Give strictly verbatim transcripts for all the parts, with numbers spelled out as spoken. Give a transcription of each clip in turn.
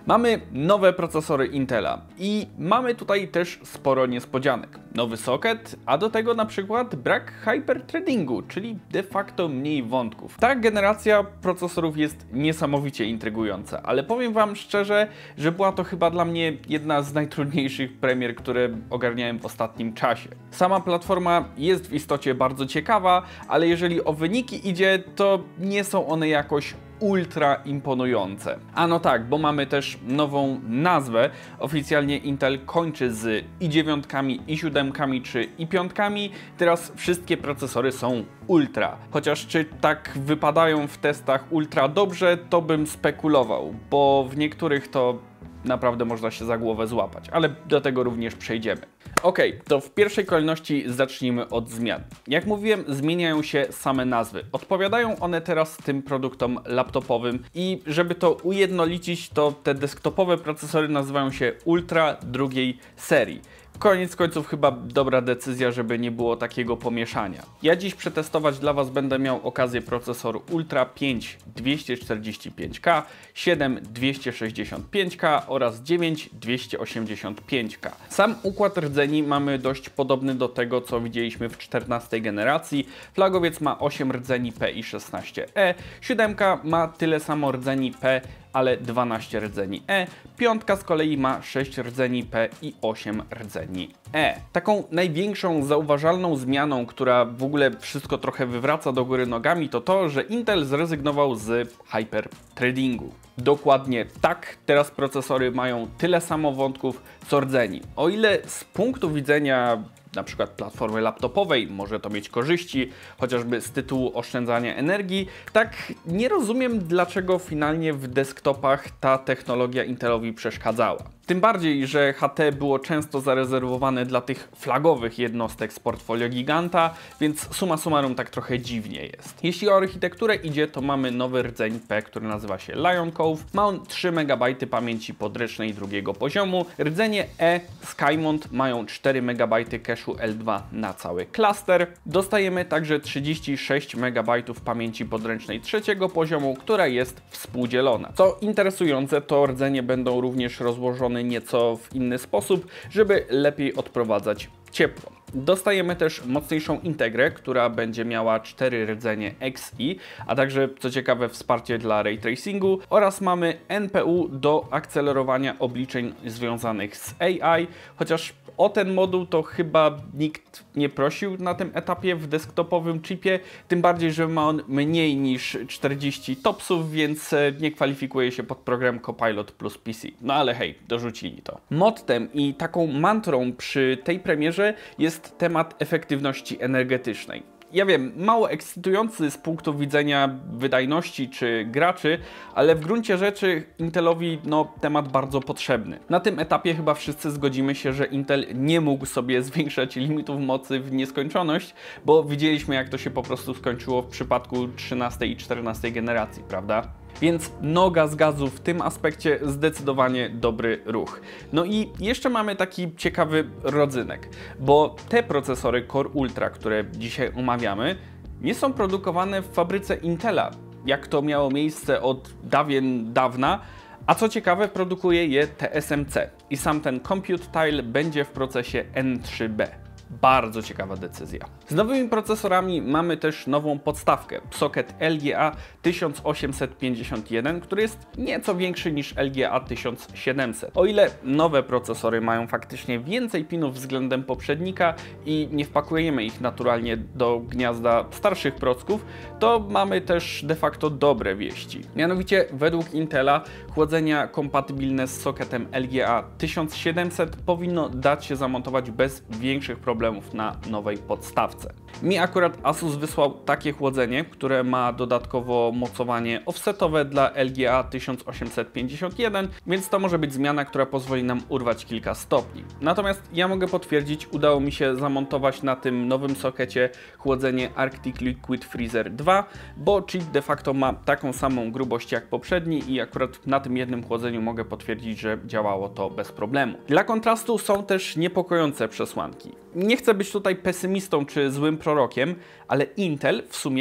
Mamy nowe procesory Intela i mamy tutaj też sporo niespodzianek. Nowy socket, a do tego na przykład brak hyperthreadingu, czyli de facto mniej wątków. Ta generacja procesorów jest niesamowicie intrygująca, ale powiem Wam szczerze, że była to chyba dla mnie jedna z najtrudniejszych premier, które ogarniałem w ostatnim czasie. Sama platforma jest w istocie bardzo ciekawa, ale jeżeli o wyniki idzie, to nie są one jakoś ultra imponujące. A no tak, bo mamy też nową nazwę. Oficjalnie Intel kończy z i dziewięć, i siedem czy i pięć. Teraz wszystkie procesory są ultra. Chociaż czy tak wypadają w testach ultra dobrze, to bym spekulował, bo w niektórych to naprawdę można się za głowę złapać, ale do tego również przejdziemy. Ok, to w pierwszej kolejności zacznijmy od zmian. Jak mówiłem, zmieniają się same nazwy. Odpowiadają one teraz tym produktom laptopowym i żeby to ujednolicić, to te desktopowe procesory nazywają się Ultra drugiej serii. Koniec końców chyba dobra decyzja, żeby nie było takiego pomieszania. Ja dziś przetestować dla Was będę miał okazję procesoru Ultra pięć dwieście czterdzieści pięć K, siedem dwieście sześćdziesiąt pięć K oraz dziewięć dwieście osiemdziesiąt pięć K. Sam układ rdzeni mamy dość podobny do tego, co widzieliśmy w czternastej generacji. Flagowiec ma osiem rdzeni P i szesnaście E, siedem ma tyle samo rdzeni P, ale dwanaście rdzeni E, piątka z kolei ma sześć rdzeni P i osiem rdzeni E. Taką największą zauważalną zmianą, która w ogóle wszystko trochę wywraca do góry nogami, to to, że Intel zrezygnował z hyperthreadingu. Dokładnie tak, teraz procesory mają tyle samo wątków co rdzeni. O ile z punktu widzenia na przykład platformy laptopowej może to mieć korzyści, chociażby z tytułu oszczędzania energii, tak nie rozumiem, dlaczego finalnie w desktopach ta technologia Intelowi przeszkadzała. Tym bardziej, że H T było często zarezerwowane dla tych flagowych jednostek z portfolio giganta, więc summa summarum tak trochę dziwnie jest. Jeśli o architekturę idzie, to mamy nowy rdzeń P, który nazywa się Lion Cove. Ma on trzy megabajty pamięci podręcznej drugiego poziomu. Rdzenie E Skymont mają cztery megabajty cache'u L dwa na cały klaster. Dostajemy także trzydzieści sześć megabajtów pamięci podręcznej trzeciego poziomu, która jest współdzielona. Co interesujące, to rdzenie będą również rozłożone nieco w inny sposób, żeby lepiej odprowadzać ciepło. Dostajemy też mocniejszą integrę, która będzie miała cztery rdzenie X I, a także, co ciekawe, wsparcie dla ray tracingu oraz mamy N P U do akcelerowania obliczeń związanych z A I, chociaż o ten moduł to chyba nikt nie prosił na tym etapie w desktopowym chipie, tym bardziej, że ma on mniej niż czterdzieści topsów, więc nie kwalifikuje się pod program Copilot plus P C. No ale hej, dorzucili to. Mottem i taką mantrą przy tej premierze jest temat efektywności energetycznej. Ja wiem, mało ekscytujący z punktu widzenia wydajności czy graczy, ale w gruncie rzeczy Intelowi no, temat bardzo potrzebny. Na tym etapie chyba wszyscy zgodzimy się, że Intel nie mógł sobie zwiększać limitów mocy w nieskończoność, bo widzieliśmy, jak to się po prostu skończyło w przypadku trzynastej i czternastej generacji, prawda? Więc noga z gazu w tym aspekcie zdecydowanie dobry ruch. No i jeszcze mamy taki ciekawy rodzynek, bo te procesory Core Ultra, które dzisiaj omawiamy, nie są produkowane w fabryce Intela, jak to miało miejsce od dawien dawna, a co ciekawe, produkuje je T S M C i sam ten Compute Tile będzie w procesie N trzy B. Bardzo ciekawa decyzja. Z nowymi procesorami mamy też nową podstawkę, socket L G A tysiąc osiemset pięćdziesiąt jeden, który jest nieco większy niż L G A tysiąc siedemset. O ile nowe procesory mają faktycznie więcej pinów względem poprzednika i nie wpakujemy ich naturalnie do gniazda starszych procków, to mamy też de facto dobre wieści. Mianowicie według Intela chłodzenia kompatybilne z socketem L G A tysiąc siedemset powinno dać się zamontować bez większych problemów problemów na nowej podstawce. Mi akurat Asus wysłał takie chłodzenie, które ma dodatkowo mocowanie offsetowe dla L G A tysiąc osiemset pięćdziesiąt jeden, więc to może być zmiana, która pozwoli nam urwać kilka stopni. Natomiast ja mogę potwierdzić, udało mi się zamontować na tym nowym sokecie chłodzenie Arctic Liquid Freezer dwa, bo chip de facto ma taką samą grubość jak poprzedni i akurat na tym jednym chłodzeniu mogę potwierdzić, że działało to bez problemu. Dla kontrastu są też niepokojące przesłanki. Nie chcę być tutaj pesymistą czy złym prorokiem, ale Intel w sumie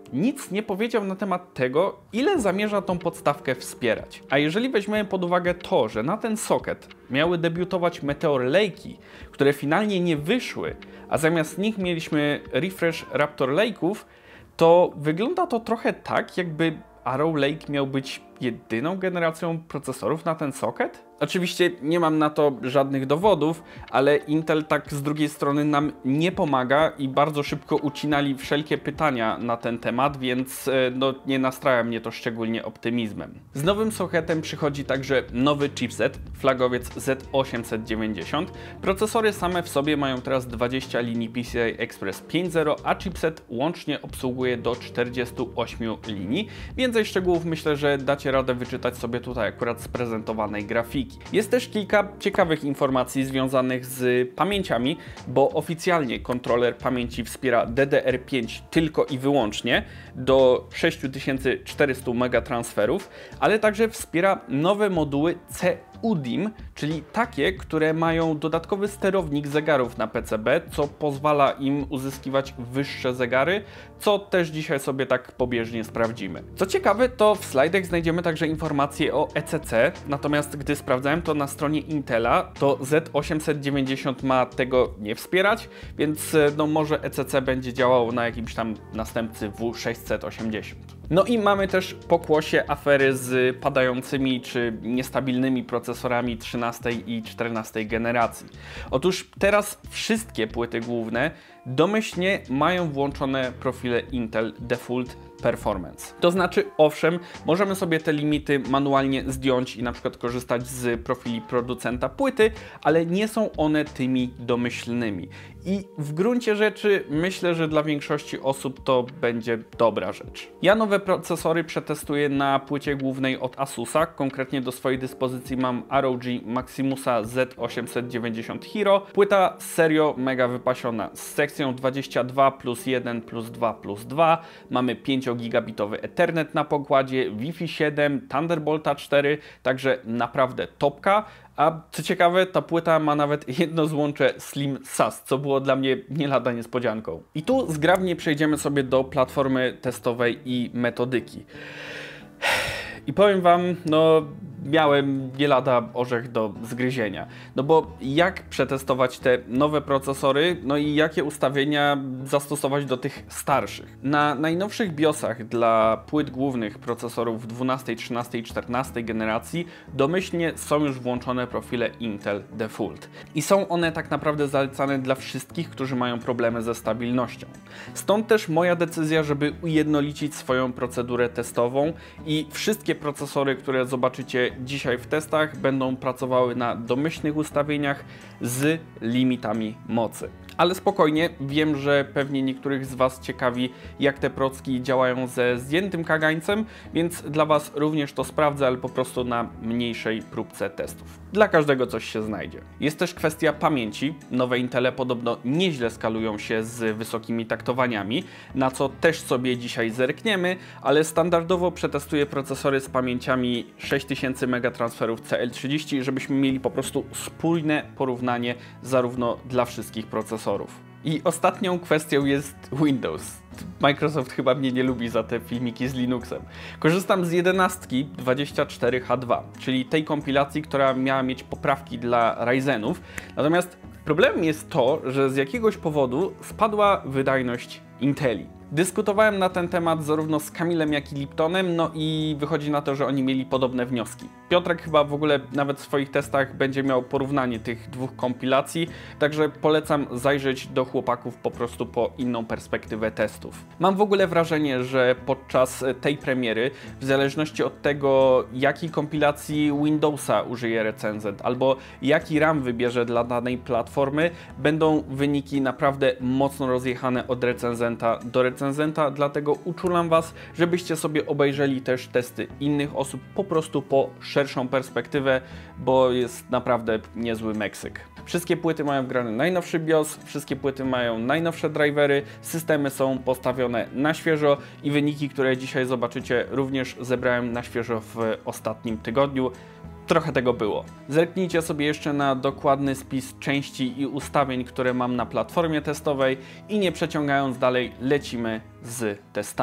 nic nie powiedział na temat tego, ile zamierza tą podstawkę wspierać. A jeżeli weźmiemy pod uwagę to, że na ten socket miały debiutować Meteor Lake'i, które finalnie nie wyszły, a zamiast nich mieliśmy refresh Raptor Lake'ów, to wygląda to trochę tak, jakby Arrow Lake miał być jedyną generacją procesorów na ten socket? Oczywiście nie mam na to żadnych dowodów, ale Intel tak z drugiej strony nam nie pomaga i bardzo szybko ucinali wszelkie pytania na ten temat, więc no, nie nastraja mnie to szczególnie optymizmem. Z nowym socketem przychodzi także nowy chipset, flagowiec Z osiemset dziewięćdziesiąt. Procesory same w sobie mają teraz dwadzieścia linii P C I Express pięć zero, a chipset łącznie obsługuje do czterdziestu ośmiu linii. Więcej szczegółów myślę, że dacie radę wyczytać sobie tutaj akurat z prezentowanej grafiki. Jest też kilka ciekawych informacji związanych z pamięciami, bo oficjalnie kontroler pamięci wspiera D D R pięć tylko i wyłącznie do sześć tysięcy czterystu megatransferów, ale także wspiera nowe moduły C U D I M, czyli takie, które mają dodatkowy sterownik zegarów na P C B, co pozwala im uzyskiwać wyższe zegary, co też dzisiaj sobie tak pobieżnie sprawdzimy. Co ciekawe, to w slajdach znajdziemy także informacje o E C C, natomiast gdy sprawdzałem to na stronie Intela, to Z osiemset dziewięćdziesiąt ma tego nie wspierać, więc no może E C C będzie działało na jakimś tam następcy W sześćset osiemdziesiąt. No i mamy też pokłosie afery z padającymi czy niestabilnymi procesorami trzynastej i czternastej generacji. Otóż teraz wszystkie płyty główne domyślnie mają włączone profile Intel Default Performance. To znaczy, owszem, możemy sobie te limity manualnie zdjąć i na przykład korzystać z profili producenta płyty, ale nie są one tymi domyślnymi. I w gruncie rzeczy myślę, że dla większości osób to będzie dobra rzecz. Ja nowe procesory przetestuję na płycie głównej od Asusa, konkretnie do swojej dyspozycji mam R O G Maximusa Z osiemset dziewięćdziesiąt Hero. Płyta serio mega wypasiona, z sekcją dwadzieścia dwa plus jeden plus dwa plus dwa, mamy pięciogigabitowy Ethernet na pokładzie, Wi-Fi siedem, Thunderbolta cztery, także naprawdę topka. A co ciekawe, ta płyta ma nawet jedno złącze Slim S A S, co było dla mnie nie lada niespodzianką. I tu zgrabnie przejdziemy sobie do platformy testowej i metodyki. I powiem Wam, no miałem nie lada orzech do zgryzienia. No bo jak przetestować te nowe procesory, no i jakie ustawienia zastosować do tych starszych? Na najnowszych BIOSach dla płyt głównych procesorów dwunastej, trzynastej i czternastej generacji domyślnie są już włączone profile Intel Default. I są one tak naprawdę zalecane dla wszystkich, którzy mają problemy ze stabilnością. Stąd też moja decyzja, żeby ujednolicić swoją procedurę testową i wszystkie procesory, które zobaczycie dzisiaj w testach, będą pracowały na domyślnych ustawieniach z limitami mocy. Ale spokojnie, wiem, że pewnie niektórych z Was ciekawi, jak te procki działają ze zdjętym kagańcem, więc dla Was również to sprawdzę, ale po prostu na mniejszej próbce testów. Dla każdego coś się znajdzie. Jest też kwestia pamięci. Nowe Intele podobno nieźle skalują się z wysokimi taktowaniami, na co też sobie dzisiaj zerkniemy, ale standardowo przetestuję procesory z pamięciami sześć tysięcy megatransferów C L trzydzieści, żebyśmy mieli po prostu spójne porównanie zarówno dla wszystkich procesorów. I ostatnią kwestią jest Windows. Microsoft chyba mnie nie lubi za te filmiki z Linuxem. Korzystam z jedenastki dwadzieścia cztery H dwa, czyli tej kompilacji, która miała mieć poprawki dla Ryzenów. Natomiast problemem jest to, że z jakiegoś powodu spadła wydajność Inteli. Dyskutowałem na ten temat zarówno z Kamilem, jak i Liptonem, no i wychodzi na to, że oni mieli podobne wnioski. Piotrek chyba w ogóle nawet w swoich testach będzie miał porównanie tych dwóch kompilacji, także polecam zajrzeć do chłopaków po prostu po inną perspektywę testów. Mam w ogóle wrażenie, że podczas tej premiery, w zależności od tego, jakiej kompilacji Windowsa użyje recenzent, albo jaki RAM wybierze dla danej platformy, będą wyniki naprawdę mocno rozjechane od recenzenta do recenzenta. recenzenta, dlatego uczulam Was, żebyście sobie obejrzeli też testy innych osób po prostu po szerszą perspektywę, bo jest naprawdę niezły Meksyk. Wszystkie płyty mają wgrany najnowszy BIOS, wszystkie płyty mają najnowsze drivery, systemy są postawione na świeżo i wyniki, które dzisiaj zobaczycie, również zebrałem na świeżo w ostatnim tygodniu. Trochę tego było. Zerknijcie sobie jeszcze na dokładny spis części i ustawień, które mam na platformie testowej i nie przeciągając dalej, lecimy z testami.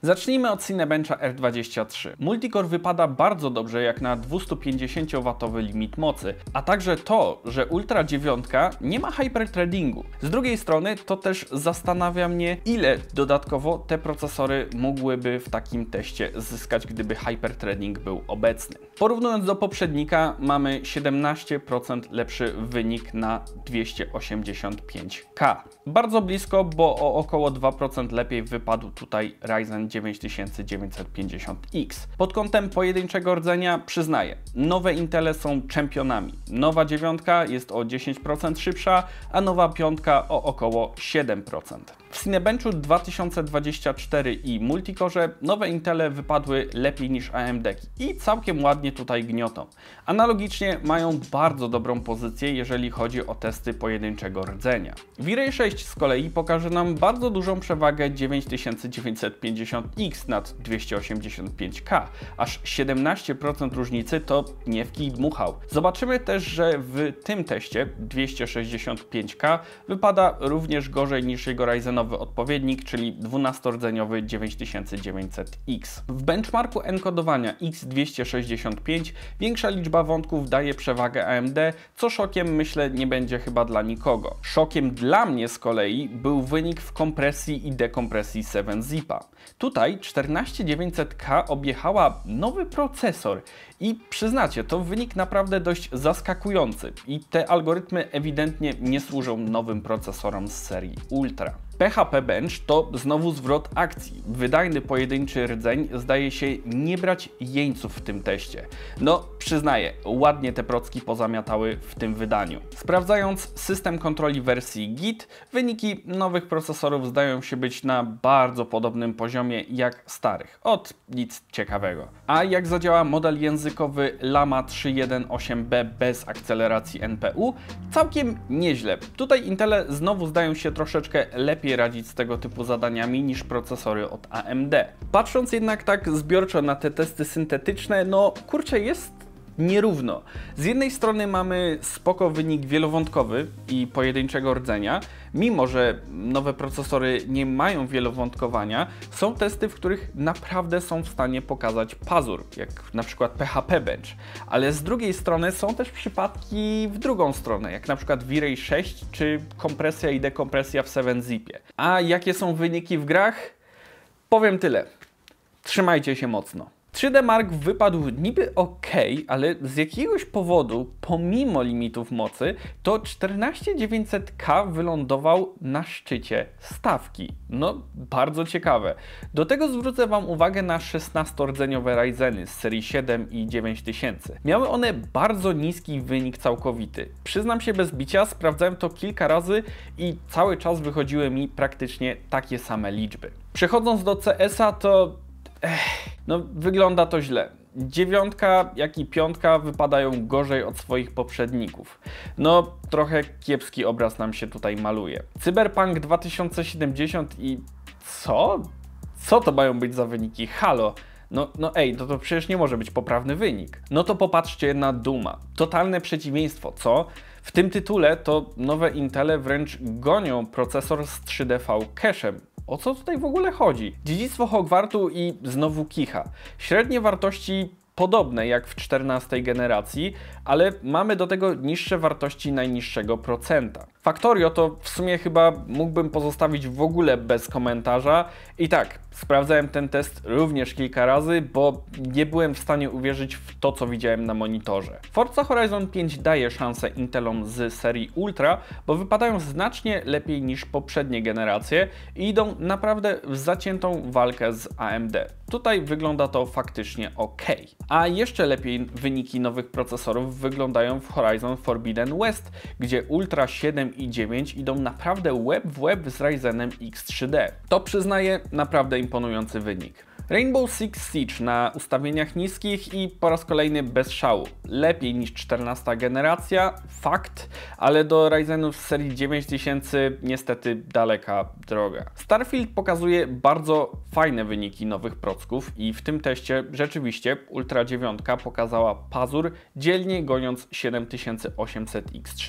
Zacznijmy od Cinebencha R dwadzieścia trzy. Multicore wypada bardzo dobrze jak na dwiestupięćdziesięciowatowy limit mocy, a także to, że Ultra dziewięć nie ma hyperthreadingu. Z drugiej strony to też zastanawia mnie, ile dodatkowo te procesory mogłyby w takim teście zyskać, gdyby hyperthreading był obecny. Porównując do poprzednika, mamy siedemnaście procent lepszy wynik na dwieście osiemdziesiąt pięć K. Bardzo blisko, bo o około dwa procent lepiej wypadł tutaj Ryzen dziewięć tysięcy dziewięćset pięćdziesiąt X. Pod kątem pojedynczego rdzenia przyznaję, nowe Intele są czempionami. Nowa dziewiątka jest o dziesięć procent szybsza, a nowa piątka o około siedem procent. W Cinebenchu dwa tysiące dwadzieścia cztery i Multicore nowe Intele wypadły lepiej niż A M D i całkiem ładnie tutaj gniotą. Analogicznie mają bardzo dobrą pozycję, jeżeli chodzi o testy pojedynczego rdzenia. V-Ray sześć z kolei pokaże nam bardzo dużą przewagę dziewięć tysięcy dziewięćset pięćdziesiąt X nad dwieście osiemdziesiąt pięć K. Aż siedemnaście procent różnicy to nie w kij dmuchał. Zobaczymy też, że w tym teście dwieście sześćdziesiąt pięć K wypada również gorzej niż jego Ryzenowy odpowiednik, czyli dwunastordzeniowy dziewięć tysięcy dziewięćset X. W benchmarku enkodowania X dwieście sześćdziesiąt pięć większa liczba wątków daje przewagę A M D, co szokiem myślę nie będzie chyba dla nikogo. Szokiem dla mnie z kolei był wynik w kompresji i dekompresji siedem zipa. Tutaj czternaście tysięcy dziewięćset K objechała nowy procesor i przyznacie, to wynik naprawdę dość zaskakujący i te algorytmy ewidentnie nie służą nowym procesorom z serii Ultra. P H P Bench to znowu zwrot akcji. Wydajny pojedynczy rdzeń zdaje się nie brać jeńców w tym teście. No, przyznaję, ładnie te procki pozamiatały w tym wydaniu. Sprawdzając system kontroli wersji Git, wyniki nowych procesorów zdają się być na bardzo podobnym poziomie jak starych. Od nic ciekawego. A jak zadziała model językowy Llama trzy jeden osiem B bez akceleracji N P U? Całkiem nieźle. Tutaj Intele znowu zdają się troszeczkę lepiej radzić z tego typu zadaniami niż procesory od A M D. Patrząc jednak tak zbiorczo na te testy syntetyczne, no kurczę, jest nierówno. Z jednej strony mamy spoko wynik wielowątkowy i pojedynczego rdzenia, mimo że nowe procesory nie mają wielowątkowania, są testy, w których naprawdę są w stanie pokazać pazur, jak na przykład P H P Bench, ale z drugiej strony są też przypadki w drugą stronę, jak na przykład V-Ray sześć czy kompresja i dekompresja w siedem zipie. A jakie są wyniki w grach? Powiem tyle. Trzymajcie się mocno. trzy D Mark wypadł niby ok, ale z jakiegoś powodu, pomimo limitów mocy, to czternaście tysięcy dziewięćset K wylądował na szczycie stawki. No, bardzo ciekawe. Do tego zwrócę Wam uwagę na szesnastordzeniowe Ryzeny z serii siedem i dziewięć tysięcy. Miały one bardzo niski wynik całkowity. Przyznam się bez bicia, sprawdzałem to kilka razy i cały czas wychodziły mi praktycznie takie same liczby. Przechodząc do C S a, to Ech, no wygląda to źle. Dziewiątka, jak i piątka wypadają gorzej od swoich poprzedników. No, trochę kiepski obraz nam się tutaj maluje. Cyberpunk dwa tysiące siedemdziesiąt i... co? Co to mają być za wyniki? Halo! No, no ej, to, to przecież nie może być poprawny wynik. No to popatrzcie na Dooma. Totalne przeciwieństwo, co? W tym tytule to nowe Intele wręcz gonią procesor z trzy D V cache'em. O co tutaj w ogóle chodzi? Dziedzictwo Hogwartu i znowu kicha. Średnie wartości podobne jak w czternastej generacji, ale mamy do tego niższe wartości najniższego procenta. Factorio to w sumie chyba mógłbym pozostawić w ogóle bez komentarza. I tak, sprawdzałem ten test również kilka razy, bo nie byłem w stanie uwierzyć w to, co widziałem na monitorze. Forza Horizon pięć daje szansę Intelom z serii Ultra, bo wypadają znacznie lepiej niż poprzednie generacje i idą naprawdę w zaciętą walkę z A M D. Tutaj wygląda to faktycznie ok. A jeszcze lepiej wyniki nowych procesorów wyglądają w Horizon Forbidden West, gdzie Ultra siedem i dziewięć idą naprawdę łeb w łeb z Ryzenem X trzy D. To przyznaję naprawdę imponujący wynik. Rainbow Six Siege na ustawieniach niskich i po raz kolejny bez szału. Lepiej niż czternasta generacja, fakt, ale do Ryzenów z serii dziewięć tysięcy niestety daleka droga. Starfield pokazuje bardzo fajne wyniki nowych procków i w tym teście rzeczywiście Ultra dziewięć pokazała pazur, dzielnie goniąc siedem tysięcy osiemset X trzy D.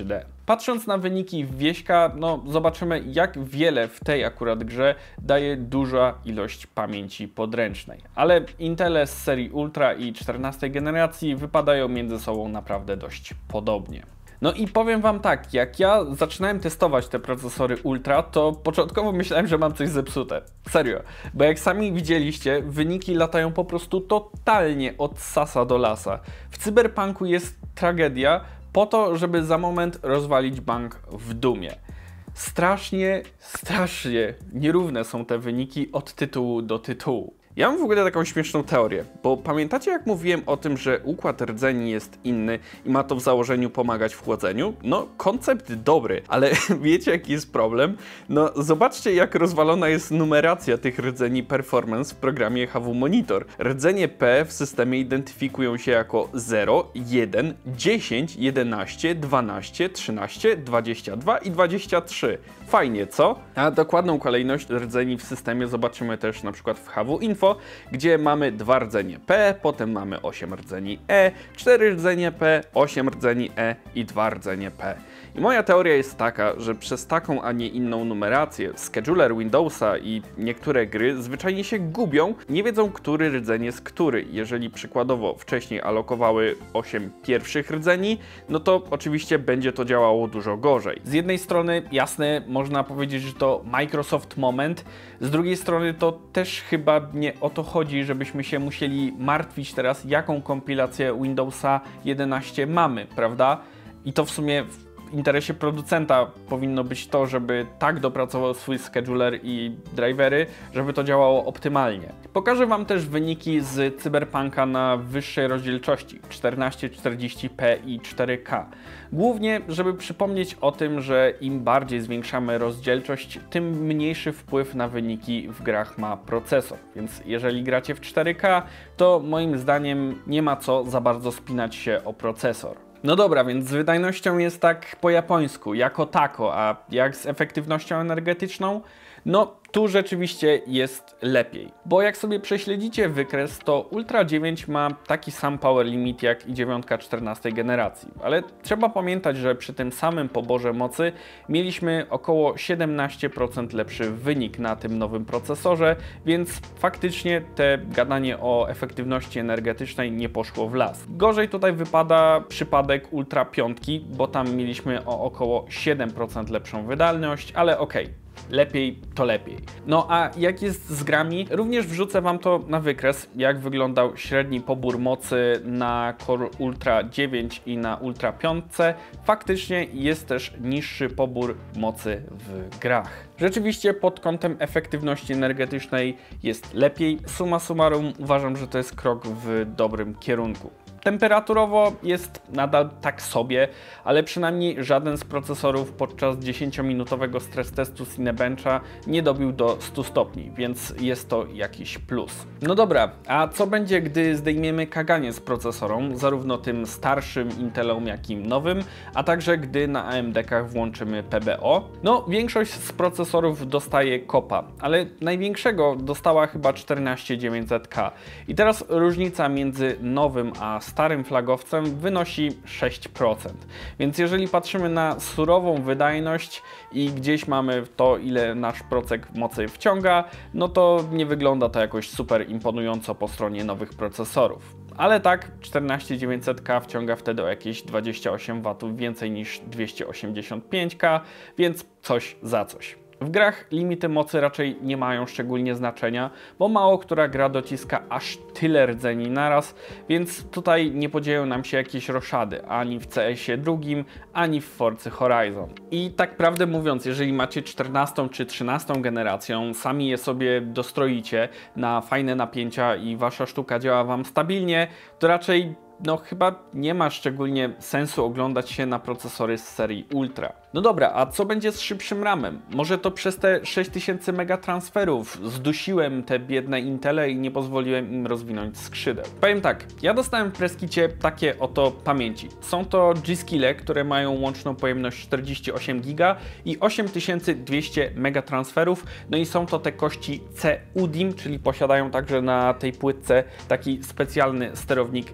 Patrząc na wyniki Wieśka, no zobaczymy, jak wiele w tej akurat grze daje duża ilość pamięci podręcznej. Ale Intele z serii Ultra i czternastej generacji wypadają między sobą naprawdę dość podobnie. No i powiem wam tak, jak ja zaczynałem testować te procesory Ultra, to początkowo myślałem, że mam coś zepsute. Serio, bo jak sami widzieliście, wyniki latają po prostu totalnie od sasa do lasa. W Cyberpunku jest tragedia, po to, żeby za moment rozwalić bank w Dumie. Strasznie, strasznie nierówne są te wyniki od tytułu do tytułu. Ja mam w ogóle taką śmieszną teorię, bo pamiętacie, jak mówiłem o tym, że układ rdzeni jest inny i ma to w założeniu pomagać w chłodzeniu? No, koncept dobry, ale wiecie, jaki jest problem? No, zobaczcie, jak rozwalona jest numeracja tych rdzeni performance w programie H W Monitor. Rdzenie P w systemie identyfikują się jako zero, jeden, dziesięć, jedenaście, dwanaście, trzynaście, dwadzieścia dwa i dwadzieścia trzy. Fajnie, co? A dokładną kolejność rdzeni w systemie zobaczymy też na przykład w H W Info, gdzie mamy dwa rdzenie P, potem mamy osiem rdzeni E, cztery rdzenie P, osiem rdzeni E i dwa rdzenie P. I moja teoria jest taka, że przez taką, a nie inną numerację scheduler Windowsa i niektóre gry zwyczajnie się gubią, nie wiedzą, który rdzeń jest który. Jeżeli przykładowo wcześniej alokowały osiem pierwszych rdzeni, no to oczywiście będzie to działało dużo gorzej. Z jednej strony, jasne, można powiedzieć, że to Microsoft moment, z drugiej strony to też chyba nie o to chodzi, żebyśmy się musieli martwić teraz, jaką kompilację Windowsa jedenaście mamy, prawda? I to w sumie w interesie producenta powinno być to, żeby tak dopracował swój scheduler i drivery, żeby to działało optymalnie. Pokażę wam też wyniki z Cyberpunka na wyższej rozdzielczości czternaście czterdzieści p i cztery K. Głównie, żeby przypomnieć o tym, że im bardziej zwiększamy rozdzielczość, tym mniejszy wpływ na wyniki w grach ma procesor. Więc jeżeli gracie w cztery K, to moim zdaniem nie ma co za bardzo spinać się o procesor. No dobra, więc z wydajnością jest tak po japońsku, jako tako, a jak z efektywnością energetyczną? No, tu rzeczywiście jest lepiej. Bo jak sobie prześledzicie wykres, to Ultra dziewięć ma taki sam power limit jak i dziewięć czternastej generacji. Ale trzeba pamiętać, że przy tym samym poborze mocy mieliśmy około siedemnaście procent lepszy wynik na tym nowym procesorze, więc faktycznie te gadanie o efektywności energetycznej nie poszło w las. Gorzej tutaj wypada przypadek Ultra pięć, bo tam mieliśmy o około siedem procent lepszą wydajność, ale okej. Okay. Lepiej to lepiej. No a jak jest z grami? Również wrzucę wam to na wykres, jak wyglądał średni pobór mocy na Core Ultra dziewięć i na Ultra pięć. Faktycznie jest też niższy pobór mocy w grach. Rzeczywiście pod kątem efektywności energetycznej jest lepiej. Summa summarum uważam, że to jest krok w dobrym kierunku. Temperaturowo jest nadal tak sobie, ale przynajmniej żaden z procesorów podczas dziesięciominutowego stres testu Cinebencha nie dobił do stu stopni, więc jest to jakiś plus. No dobra, a co będzie, gdy zdejmiemy kaganie z procesorom, zarówno tym starszym Intelom, jak i nowym, a także gdy na A M D-kach włączymy P B O? No, większość z procesorów dostaje kopa, ale największego dostała chyba czternaście dziewięćset K. I teraz różnica między nowym a starym flagowcem wynosi sześć procent. Więc jeżeli patrzymy na surową wydajność i gdzieś mamy to, ile nasz procek mocy wciąga, no to nie wygląda to jakoś super imponująco po stronie nowych procesorów. Ale tak, czternaście dziewięćset K wciąga wtedy o jakieś dwadzieścia osiem watów więcej niż dwieście osiemdziesiąt pięć K, więc coś za coś. W grach limity mocy raczej nie mają szczególnie znaczenia, bo mało która gra dociska aż tyle rdzeni naraz, więc tutaj nie podzieją nam się jakieś roszady ani w C S ie drugim, ani w Forcy Horizon. I tak prawdę mówiąc, jeżeli macie czternastą czy trzynastą generacją, sami je sobie dostroicie na fajne napięcia i wasza sztuka działa wam stabilnie, to raczej no chyba nie ma szczególnie sensu oglądać się na procesory z serii Ultra. No dobra, a co będzie z szybszym ramem? Może to przez te sześć tysięcy megatransferów zdusiłem te biedne Intele i nie pozwoliłem im rozwinąć skrzydeł. Powiem tak, ja dostałem w preskicie takie oto pamięci. Są to G-Skille, które mają łączną pojemność czterdzieści osiem giga i osiem tysięcy dwieście megatransferów. No i są to te kości C U D I M, czyli posiadają także na tej płytce taki specjalny sterownik zegara.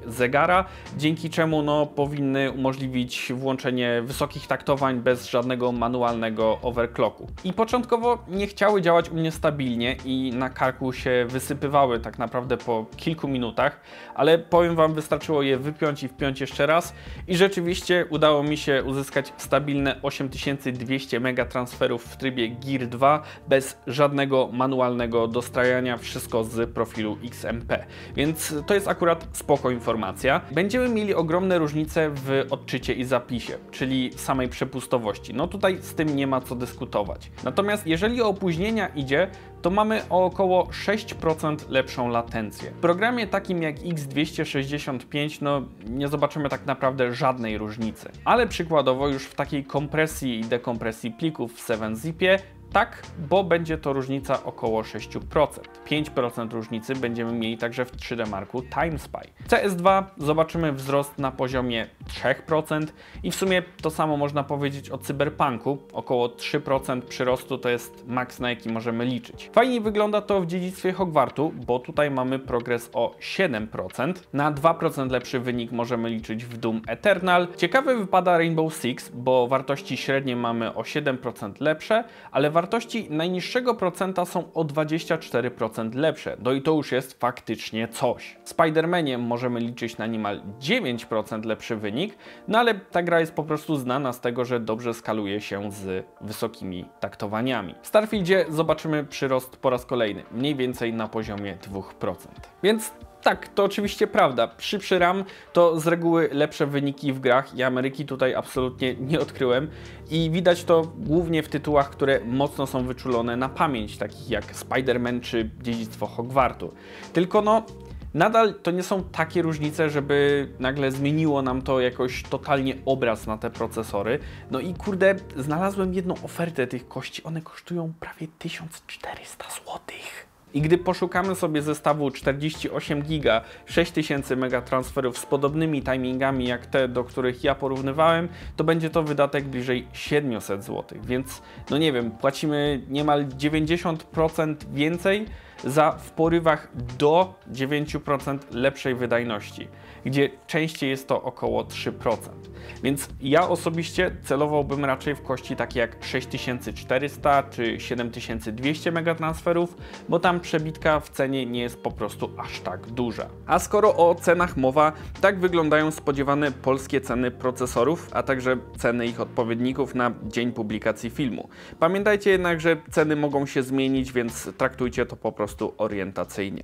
para, dzięki czemu no, powinny umożliwić włączenie wysokich taktowań bez żadnego manualnego overclocku. I początkowo nie chciały działać u mnie stabilnie i na karku się wysypywały tak naprawdę po kilku minutach, ale powiem Wam, wystarczyło je wypiąć i wpiąć jeszcze raz i rzeczywiście udało mi się uzyskać stabilne osiem tysięcy dwieście megatransferów w trybie Gear dwa bez żadnego manualnego dostrajania, wszystko z profilu X M P. Więc to jest akurat spoko informacja. Będziemy mieli ogromne różnice w odczycie i zapisie, czyli samej przepustowości. No tutaj z tym nie ma co dyskutować. Natomiast jeżeli o opóźnienia idzie, to mamy o około sześć procent lepszą latencję. W programie takim jak X dwieście sześćdziesiąt pięć no nie zobaczymy tak naprawdę żadnej różnicy. Ale przykładowo już w takiej kompresji i dekompresji plików w seven zipie tak, bo będzie to różnica około sześć procent. pięć procent różnicy będziemy mieli także w trzy D Marku TimeSpy. C S dwa zobaczymy wzrost na poziomie trzy procent i w sumie to samo można powiedzieć o Cyberpunku. Około trzy procent przyrostu to jest maks, na jaki możemy liczyć. Fajnie wygląda to w dziedzictwie Hogwartu, bo tutaj mamy progres o siedem procent. Na dwa procent lepszy wynik możemy liczyć w Doom Eternal. Ciekawy wypada Rainbow Six, bo wartości średnie mamy o siedem procent lepsze, ale wartości najniższego procenta są o dwadzieścia cztery procent lepsze. No i to już jest faktycznie coś. W Spider-Manie możemy liczyć na niemal dziewięć procent lepszy wynik, no ale ta gra jest po prostu znana z tego, że dobrze skaluje się z wysokimi taktowaniami. W Starfieldzie zobaczymy przyrost po raz kolejny, mniej więcej na poziomie dwa procent. Więc tak, to oczywiście prawda. Szybszy RAM to z reguły lepsze wyniki w grach i Ameryki tutaj absolutnie nie odkryłem i widać to głównie w tytułach, które mocno są wyczulone na pamięć, takich jak Spider-Man czy Dziedzictwo Hogwartu. Tylko no, nadal to nie są takie różnice, żeby nagle zmieniło nam to jakoś totalnie obraz na te procesory. No i kurde, znalazłem jedną ofertę tych kości, one kosztują prawie tysiąc czterysta złotych. I gdy poszukamy sobie zestawu czterdzieści osiem giga, sześć tysięcy megatransferów z podobnymi timingami jak te, do których ja porównywałem, to będzie to wydatek bliżej siedemset złotych, więc no nie wiem, płacimy niemal dziewięćdziesiąt procent więcej za w porywach do dziewięć procent lepszej wydajności, gdzie częściej jest to około trzy procent. Więc ja osobiście celowałbym raczej w kości takie jak sześć tysięcy czterysta czy siedem tysięcy dwieście megatransferów, bo tam przebitka w cenie nie jest po prostu aż tak duża. A skoro o cenach mowa, tak wyglądają spodziewane polskie ceny procesorów, a także ceny ich odpowiedników na dzień publikacji filmu. Pamiętajcie jednak, że ceny mogą się zmienić, więc traktujcie to po prostu orientacyjnie.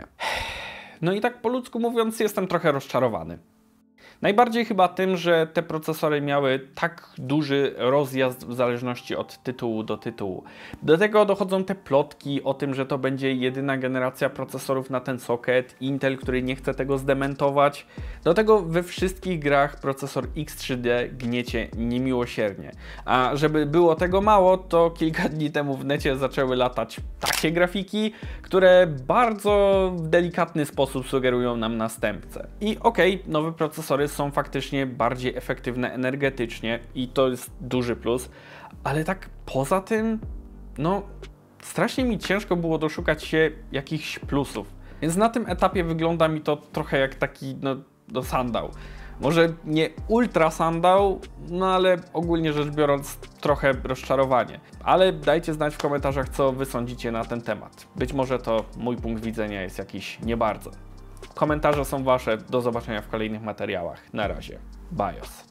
No i tak po ludzku mówiąc, jestem trochę rozczarowany. Najbardziej chyba tym, że te procesory miały tak duży rozjazd w zależności od tytułu do tytułu. Do tego dochodzą te plotki o tym, że to będzie jedyna generacja procesorów na ten socket, Intel, który nie chce tego zdementować. Do tego we wszystkich grach procesor X trzy D gniecie niemiłosiernie. A żeby było tego mało, to kilka dni temu w necie zaczęły latać takie grafiki, które bardzo w delikatny sposób sugerują nam następcę. I okej, okay, nowe procesory są faktycznie bardziej efektywne energetycznie i to jest duży plus, ale tak poza tym, no strasznie mi ciężko było doszukać się jakichś plusów. Więc na tym etapie wygląda mi to trochę jak taki, no, no sandał. Może nie ultra sandał, no ale ogólnie rzecz biorąc trochę rozczarowanie. Ale dajcie znać w komentarzach, co wy sądzicie na ten temat. Być może to mój punkt widzenia jest jakiś nie bardzo. Komentarze są wasze, do zobaczenia w kolejnych materiałach. Na razie. Bajos.